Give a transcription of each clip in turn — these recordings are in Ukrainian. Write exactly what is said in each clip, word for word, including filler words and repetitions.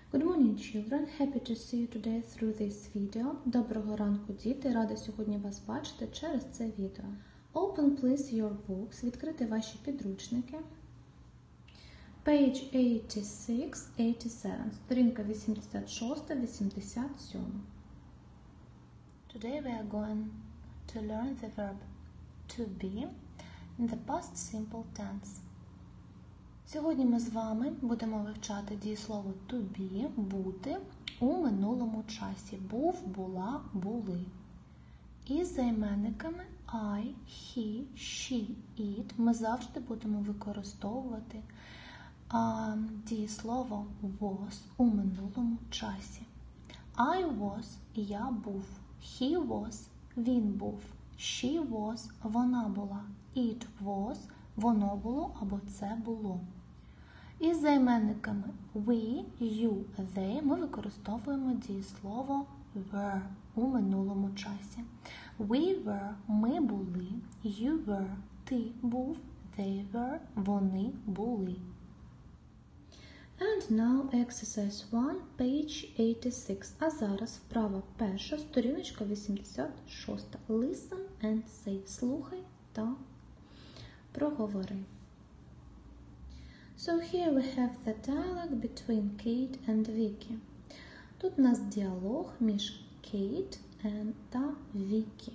Good morning, children. Happy to see you today through this video. Доброго ранку, діти. Рада сьогодні вас бачити через це відео. Open, please, your books. Відкрити ваші підручники. Page eighty-six, eighty-seven. Сторінка вісімдесят шість, вісімдесят сім. Today we are going to learn the verb to be in the past simple tense. Сьогодні ми з вами будемо вивчати дієслово to be, бути, у минулому часі. Був, була, були. І займенниками I, he, she, it ми завжди будемо використовувати а, дієслово was у минулому часі. I was – я був. He was – він був. She was – вона була. It was – воно було або це було. Із займенниками we, you, they ми використовуємо дієслово were у минулому часі. We were – ми були. You were – ти був. They were – вони були. And now exercise one, page eighty-six. А зараз вправа перша, сторіночка вісімдесят шість. Listen and say. Слухай та проговори. So here we have the dialogue between Kate and Vicky. Тут у нас діалог між Kate та Vicky.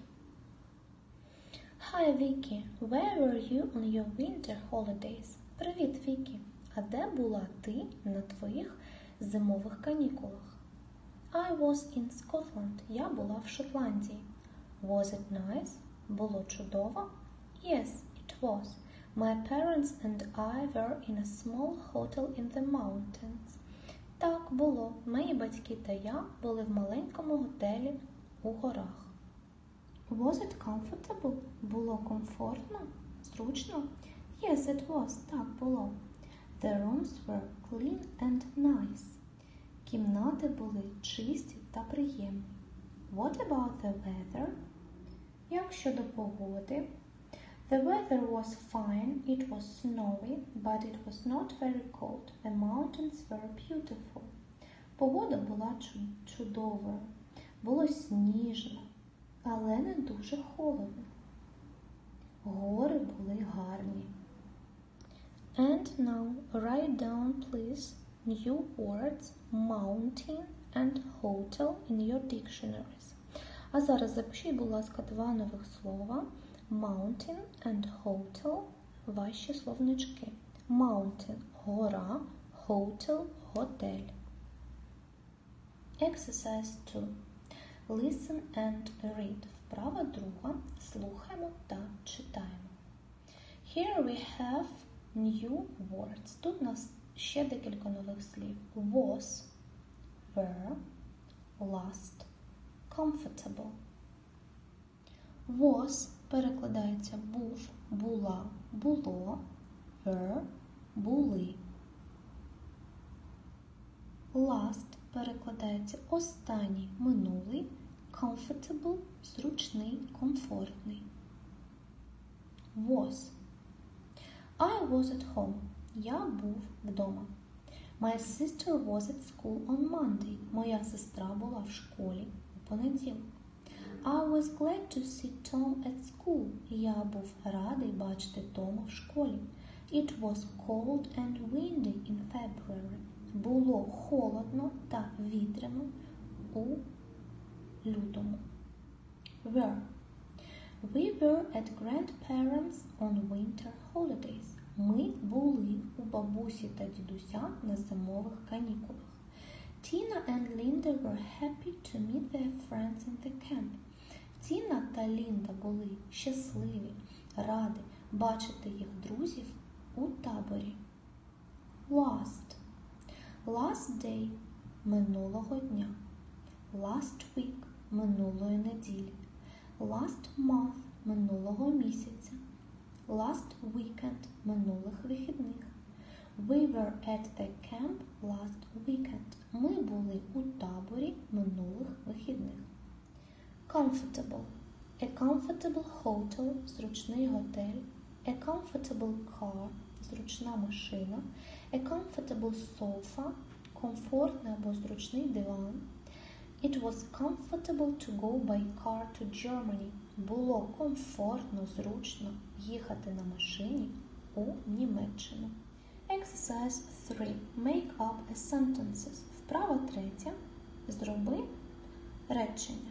Hi Vicky, where were you on your winter holidays? Привіт, Vicky. А де була ти на твоїх зимових канікулах? I was in Scotland. Я була в Шотландії. Was it nice? Було чудово? Yes, it was. My parents and I were in a small hotel in the mountains. Так, було. Мої батьки та я були в маленькому готелі у горах. Was it comfortable? Було комфортно? Зручно? Yes, it was. Так, було. The rooms were clean and nice. Кімнати були чисті та приємні. What about the weather? Як щодо погоди? The weather was fine. It was snowy, but it was not very cold. The mountains were beautiful. Погода була чудовою. Було сніжно, але не дуже холодно. Гори були гарні. And now write down, please, new words, mountain and hotel in your dictionaries. А зараз запишіть, будь ласка, два нових слова. Mountain and hotel – ваші словнички. Mountain – гора, hotel – готель. Exercise two. Listen and read. Вправа друга. Слухаємо та читаємо. Here we have new words. Тут у нас ще декілька нових слів. Was, were, last, comfortable. Was перекладається був, була, було, were, були. Last перекладається останній, минулий, comfortable, зручний, комфортний. Was. I was at home. Я був вдома. My sister was at school on Monday. Моя сестра була в школі у понеділок. I was glad to see Tom at school. Я був радий бачити Тома в школі. It was cold and windy in February. Було холодно та вітряно у лютому. Were. We were at grandparents on winter holidays. Ми були у бабусі та дідуся на зимових канікулах. Tina and Linda were happy to meet their friends in the camp. Тіна та Лінда були щасливі, раді бачити їх друзів у таборі. Last. Last day – минулого дня. Last week – минулої неділі. Last month – минулого місяця. Last weekend – минулих вихідних. We were at the camp last weekend. Ми були у таборі минулих вихідних. Comfortable. A comfortable hotel – зручний готель. A comfortable car – зручна машина. A comfortable sofa комфортний або зручний диван. It was comfortable to go by car to Germany. Було комфортно, зручно їхати на машині у Німеччину. Exercise three. Make up a sentences. Вправа третя. Зроби речення.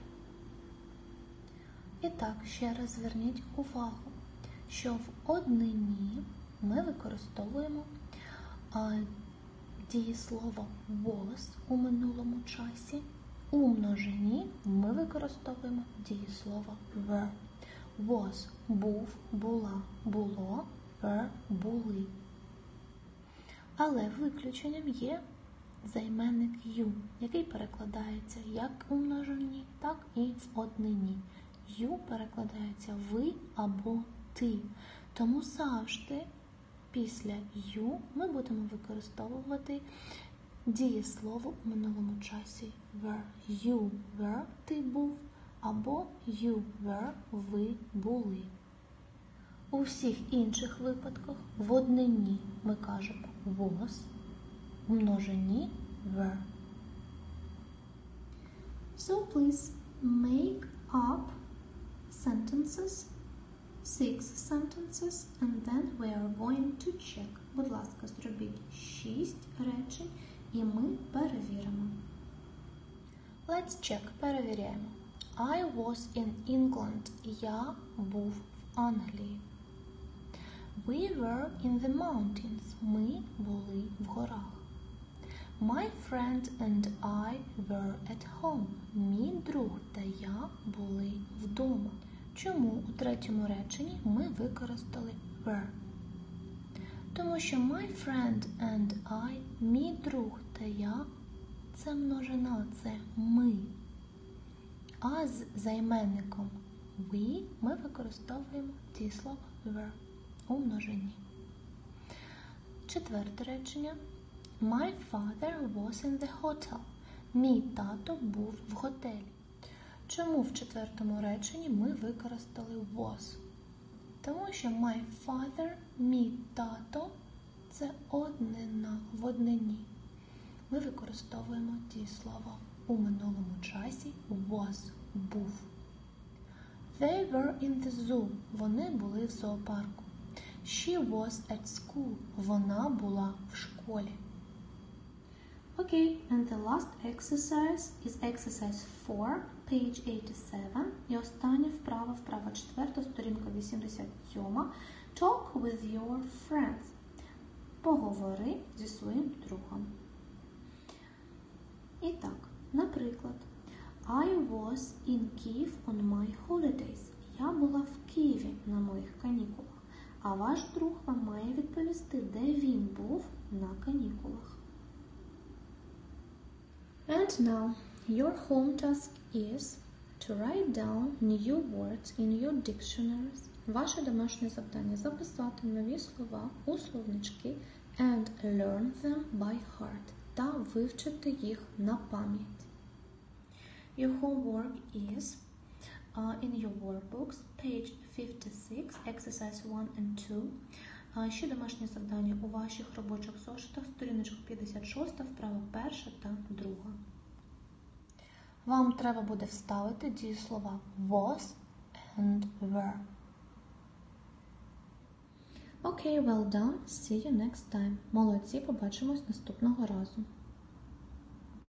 І так, ще раз зверніть увагу, що в однині ми використовуємо а, дієслово was у минулому часі. У множині ми використовуємо дієслово were. Was – був, була, було, were – були. Але виключенням є займенник you, який перекладається як у множині, так і в однині. You перекладається ви або ти. Тому завжди після you ми будемо використовувати дієслово у минулому часі were. You were – ти був, або you were – ви були. У всіх інших випадках в однині ми кажемо was, в множині were. So please make up sentences, six sentences, and then we are going to check. Будь ласка, зробіть шість речень, і ми перевіримо. Let's check. Перевіряємо. I was in England. Я був в Англії. We were in the mountains. Ми були в горах. My friend and I were at home. Мій друг та я були вдома. Чому у третьому реченні ми використали were? Тому що my friend and I, мій друг та я, це множина, це ми. А з займенником we ми використовуємо дієслово were у множині. Четверте речення. My father was in the hotel. Мій тато був в готелі. Чому в четвертому реченні ми використали was? Тому що my father, мій тато, це однина в однині. Ми використовуємо дієслово у минулому часі was, був. They were in the zoo. Вони були в зоопарку. She was at school. Вона була в школі. Okay, and the last exercise is exercise four, page eighty-seven. І остання вправа, вправа четверта, сторінка вісімдесят сім. Talk with your friends. Поговори зі своїм другом. І так, наприклад, I was in Kyiv on my holidays. Я була в Києві на моїх канікулах. А ваш друг вам має відповісти, де він був на канікулах. And now, your home task is to write down new words in your dictionaries. Ваше домашнє завдання – записати нові слова у словнички and learn them by heart та вивчити їх на пам'ять. Your homework is uh, in your workbooks, page fifty-six, exercise one and two. Uh, ще домашнє завдання у ваших робочих зошитах, сторіночка п'ятдесят шість, вправа перша та друга. Вам треба буде вставити дієслова was and were. Okay, well done. See you next time. Молодці, побачимось наступного разу.